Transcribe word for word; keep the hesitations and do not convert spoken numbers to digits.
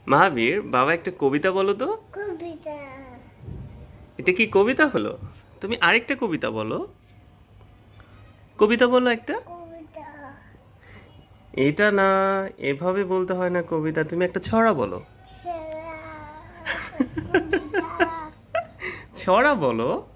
মাহাবীর, বাবা একটা কবিতা বলো তো। কবিতা। এটা কি কবিতা হলো? তুমি আরেকটা কবিতা বলো। কবিতা বলো একটা। কবিতা। এটা না, এভাবে বলতে হয় না কবিতা। তুমি একটা ছড়া বলো। সেরা। কবিতা। ছড়া বলো।